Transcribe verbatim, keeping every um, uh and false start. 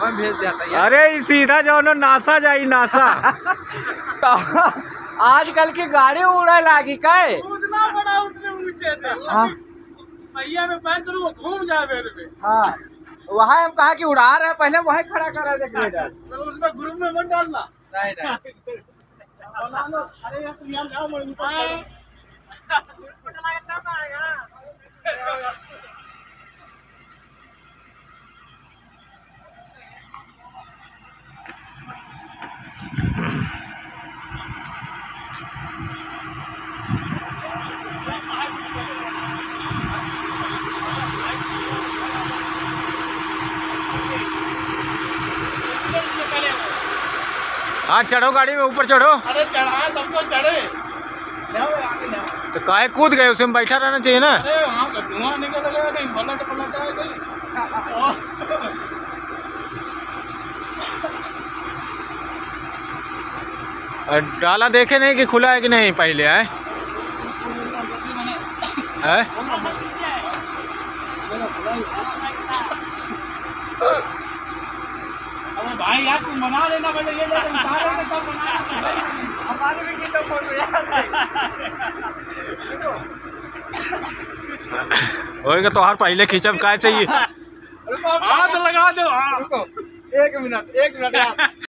हम भेज दिया था। अरे ई सीधा जाओ ना नासा जाई नासा। आजकल की गाड़ी उड़े लागी का उतना बड़ा उतने ऊंचे थे। हाँ पहिया में पैर करूँ घूम जाए मेरे पे। हाँ वहाँ हम कहा कि उड़ा रहे हैं, पहले वहीं खड़ा कर रहे थे ग्रेडर। तो उसमें ग्रुप में मत डालना। नहीं नहीं बना लो। अरे यार तुम यहाँ जाओ मैं ऊपर हाँ चढ़ो गाड़ी में, ऊपर चढ़ो। अरे चढ़ा तब तो चढ़े। जाओ आगे जाओ। तो काहे कूद गए, उसे में बैठा रहना चाहिए ना। अरे वहाँ का धुआं निकल गया, नहीं पलट पलट आए गई। और डाला देखे नहीं कि खुला है कि नहीं पहले है, है? अरे भाई यार तुम बना लेना पहले, ये लोग उतारेंगे तब बनाना। हमारे भी किलो फोन में होएगा तो हर पहले खींचब काय चाहिए। हाथ लगा दो। हाँ रुको एक मिनट एक मिनट यार।